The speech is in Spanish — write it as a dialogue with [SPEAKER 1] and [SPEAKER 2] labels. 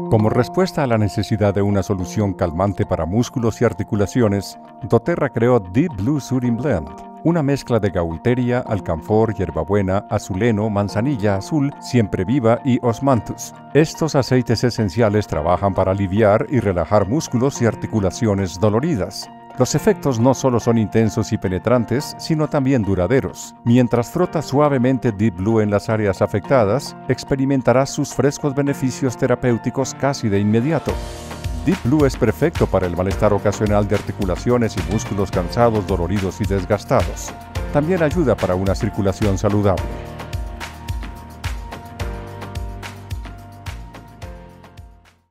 [SPEAKER 1] Como respuesta a la necesidad de una solución calmante para músculos y articulaciones, doTERRA creó Deep Blue Soothing Blend, una mezcla de gaulteria, alcanfor, hierbabuena, azuleno, manzanilla azul, siempre viva y osmanthus. Estos aceites esenciales trabajan para aliviar y relajar músculos y articulaciones doloridas. Los efectos no solo son intensos y penetrantes, sino también duraderos. Mientras frotas suavemente Deep Blue en las áreas afectadas, experimentarás sus frescos beneficios terapéuticos casi de inmediato. Deep Blue es perfecto para el malestar ocasional de articulaciones y músculos cansados, doloridos y desgastados. También ayuda para una circulación saludable.